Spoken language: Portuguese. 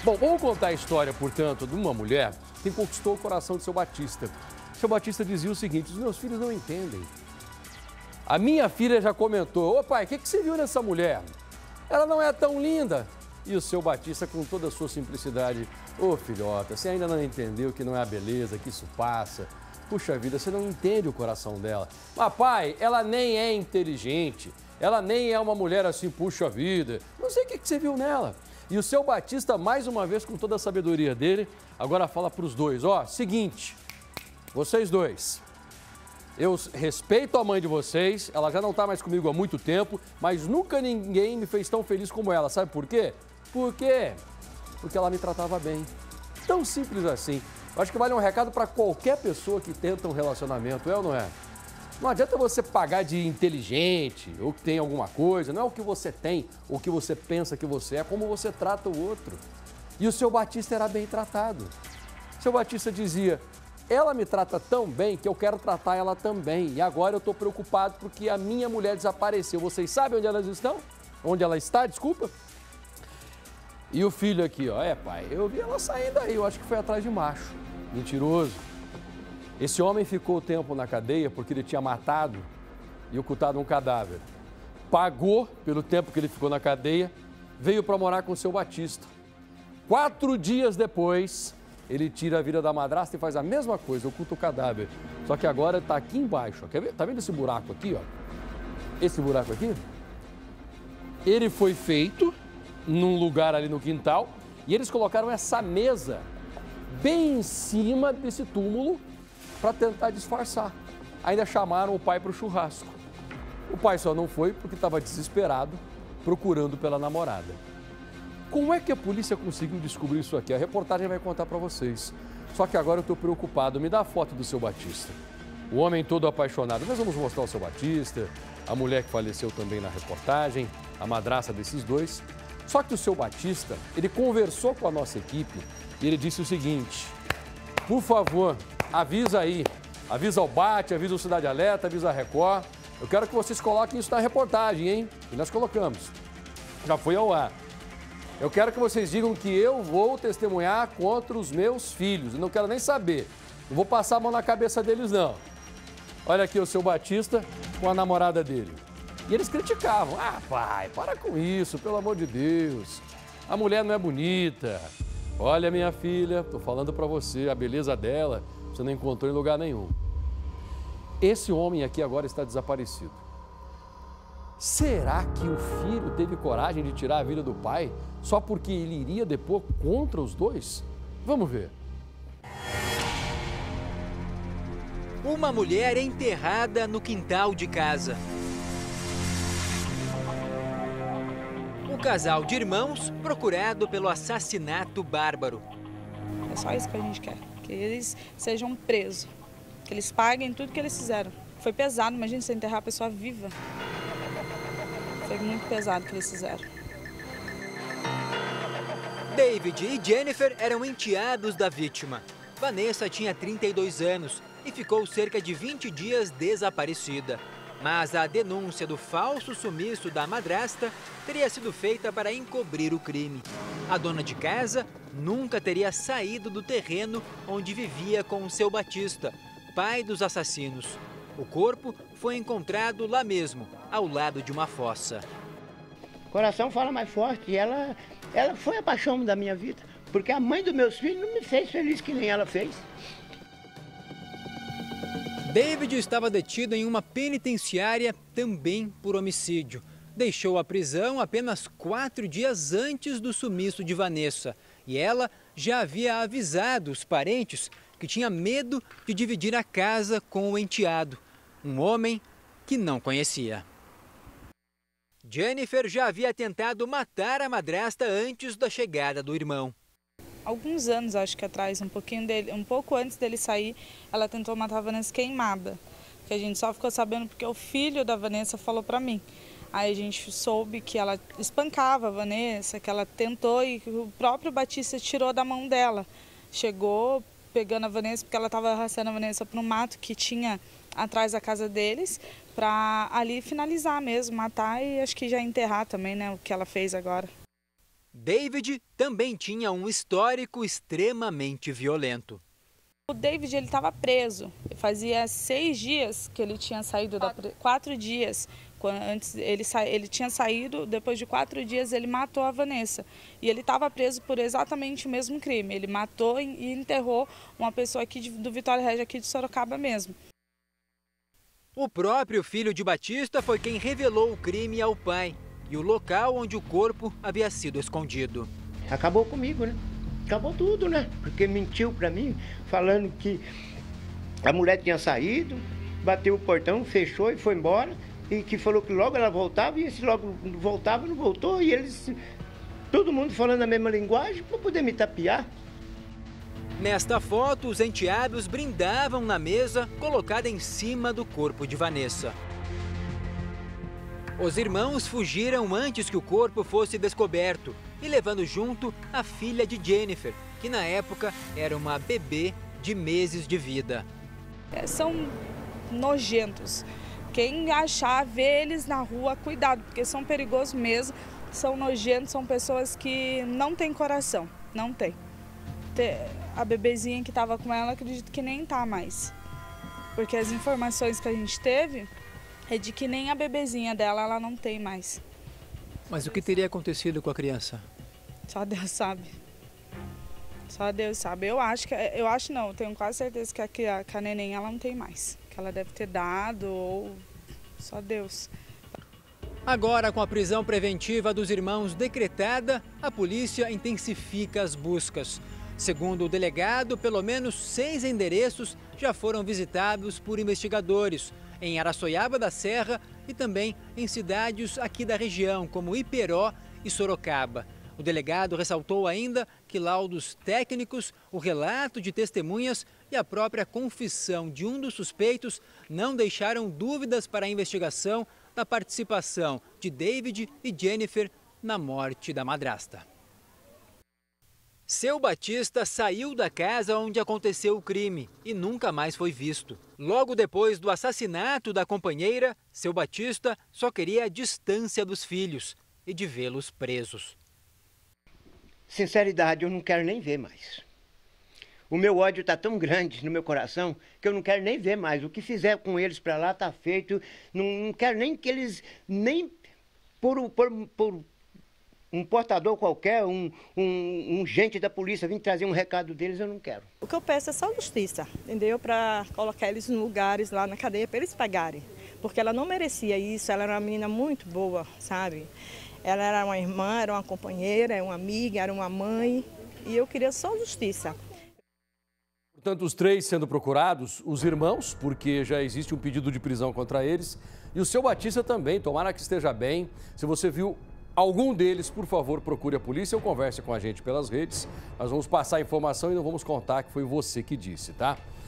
Bom, vamos contar a história, portanto, de uma mulher que conquistou o coração de seu Batista. Seu Batista dizia o seguinte: os meus filhos não entendem. A minha filha já comentou: ô pai, o que você viu nessa mulher? Ela não é tão linda. E o seu Batista, com toda a sua simplicidade: ô filhota, você ainda não entendeu que não é a beleza, que isso passa. Puxa vida, você não entende o coração dela. Mas pai, ela nem é inteligente, ela nem é uma mulher assim, puxa vida. Não sei o que você viu nela. E o seu Batista, mais uma vez, com toda a sabedoria dele, agora fala para os dois: ó, seguinte, vocês dois, eu respeito a mãe de vocês, ela já não está mais comigo há muito tempo, mas nunca ninguém me fez tão feliz como ela. Sabe por quê? Por quê? Porque ela me tratava bem. Tão simples assim. Eu acho que vale um recado para qualquer pessoa que tenta um relacionamento, é ou não é? Não adianta você pagar de inteligente ou que tem alguma coisa, não é o que você tem, o que você pensa que você é, como você trata o outro. E o seu Batista era bem tratado. O seu Batista dizia: ela me trata tão bem que eu quero tratar ela também. E agora eu estou preocupado porque a minha mulher desapareceu. Vocês sabem onde elas estão? Onde ela está, desculpa? E o filho aqui, ó: é pai, eu vi ela saindo aí, eu acho que foi atrás de macho. Mentiroso. Esse homem ficou tempo na cadeia porque ele tinha matado e ocultado um cadáver. Pagou pelo tempo que ele ficou na cadeia, veio para morar com o seu Batista. 4 dias depois, ele tira a vida da madrasta e faz a mesma coisa, oculta o cadáver. Só que agora está aqui embaixo, ó. Quer ver? Tá vendo esse buraco aqui, ó? Esse buraco aqui? Ele foi feito num lugar ali no quintal e eles colocaram essa mesa bem em cima desse túmulo para tentar disfarçar. Ainda chamaram o pai para o churrasco. O pai só não foi porque estava desesperado, procurando pela namorada. Como é que a polícia conseguiu descobrir isso aqui? A reportagem vai contar para vocês. Só que agora eu estou preocupado. Me dá a foto do seu Batista. O homem todo apaixonado. Nós vamos mostrar o seu Batista, a mulher que faleceu também na reportagem, a madrasta desses dois. Só que o seu Batista, ele conversou com a nossa equipe e ele disse o seguinte: por favor, avisa aí, avisa o Bate, avisa o Cidade Alerta, avisa a Record. Eu quero que vocês coloquem isso na reportagem, hein? E nós colocamos. Já foi ao ar. Eu quero que vocês digam que eu vou testemunhar contra os meus filhos. Eu não quero nem saber. Não vou passar a mão na cabeça deles, não. Olha aqui o seu Batista com a namorada dele. E eles criticavam: ah, pai, para com isso, pelo amor de Deus. A mulher não é bonita. Olha, minha filha, tô falando para você, a beleza dela você não encontrou em lugar nenhum. Esse homem aqui agora está desaparecido. Será que o filho teve coragem de tirar a vida do pai só porque ele iria depor contra os dois? Vamos ver. Uma mulher enterrada no quintal de casa. O casal de irmãos procurado pelo assassinato bárbaro. É só isso que a gente quer, que eles sejam presos, que eles paguem tudo que eles fizeram. Foi pesado, imagina você enterrar a pessoa viva. Foi muito pesado o que eles fizeram. David e Jennifer eram enteados da vítima. Vanessa tinha 32 anos e ficou cerca de 20 dias desaparecida. Mas a denúncia do falso sumiço da madrasta teria sido feita para encobrir o crime. A dona de casa nunca teria saído do terreno onde vivia com o seu Batista, pai dos assassinos. O corpo foi encontrado lá mesmo, ao lado de uma fossa. O coração fala mais forte e ela foi a paixão da minha vida, porque a mãe dos meus filhos não me fez feliz que nem ela fez. David estava detido em uma penitenciária também por homicídio. Deixou a prisão apenas 4 dias antes do sumiço de Vanessa. E ela já havia avisado os parentes que tinha medo de dividir a casa com o enteado, um homem que não conhecia. Jennifer já havia tentado matar a madrasta antes da chegada do irmão. Alguns anos, acho que atrás, um pouco antes dele sair, ela tentou matar a Vanessa queimada. Que a gente só ficou sabendo porque o filho da Vanessa falou pra mim. Aí a gente soube que ela espancava a Vanessa, que ela tentou e que o próprio Batista tirou da mão dela. Chegou pegando a Vanessa, porque ela estava arrastando a Vanessa para um mato que tinha atrás da casa deles, para ali finalizar mesmo, matar e acho que já enterrar também, né, o que ela fez agora. David também tinha um histórico extremamente violento. O David, ele estava preso. Fazia 6 dias que ele tinha saído da 4 dias. Antes ele tinha saído, depois de 4 dias ele matou a Vanessa. E ele estava preso por exatamente o mesmo crime. Ele matou e enterrou uma pessoa aqui do Vitória Regia, aqui de Sorocaba mesmo. O próprio filho de Batista foi quem revelou o crime ao pai e o local onde o corpo havia sido escondido. Acabou comigo, né? Acabou tudo, né? Porque mentiu pra mim, falando que a mulher tinha saído, bateu o portão, fechou e foi embora. E que falou que logo ela voltava, e esse logo voltava, não voltou. E eles, todo mundo falando a mesma linguagem para poder me tapear. Nesta foto, os enteados brindavam na mesa colocada em cima do corpo de Vanessa. Os irmãos fugiram antes que o corpo fosse descoberto e levando junto a filha de Jennifer, que na época era uma bebê de meses de vida. São nojentos. Quem achar, vê eles na rua, cuidado, porque são perigosos mesmo, são nojentos, são pessoas que não têm coração, não tem. A bebezinha que estava com ela, acredito que nem tá mais. Porque as informações que a gente teve é de que nem a bebezinha dela, ela não tem mais. Mas o que teria acontecido com a criança? Só Deus sabe. Só Deus sabe. Eu tenho quase certeza que a neném ela não tem mais. Que ela deve ter dado ou só Deus. Agora, com a prisão preventiva dos irmãos decretada, a polícia intensifica as buscas. Segundo o delegado, pelo menos 6 endereços já foram visitados por investigadores, em Araçoiaba da Serra e também em cidades aqui da região, como Iperó e Sorocaba. O delegado ressaltou ainda que laudos técnicos, o relato de testemunhas e a própria confissão de um dos suspeitos não deixaram dúvidas para a investigação da participação de David e Jennifer na morte da madrasta. Seu Batista saiu da casa onde aconteceu o crime e nunca mais foi visto. Logo depois do assassinato da companheira, Seu Batista só queria a distância dos filhos e de vê-los presos. Sinceridade, eu não quero nem ver mais. O meu ódio está tão grande no meu coração que eu não quero nem ver mais. O que fizer com eles para lá está feito. Não quero nem que eles, nem por um portador qualquer, um gente da polícia vir trazer um recado deles, eu não quero. O que eu peço é só justiça, entendeu? Para colocar eles em lugares lá na cadeia para eles pagarem. Porque ela não merecia isso, ela era uma menina muito boa, sabe? Ela era uma irmã, era uma companheira, era uma amiga, era uma mãe. E eu queria só justiça. Portanto, os 3 sendo procurados, os irmãos, porque já existe um pedido de prisão contra eles, e o Seu Batista também, tomara que esteja bem. Se você viu algum deles, por favor, procure a polícia ou converse com a gente pelas redes. Nós vamos passar a informação e não vamos contar que foi você que disse, tá?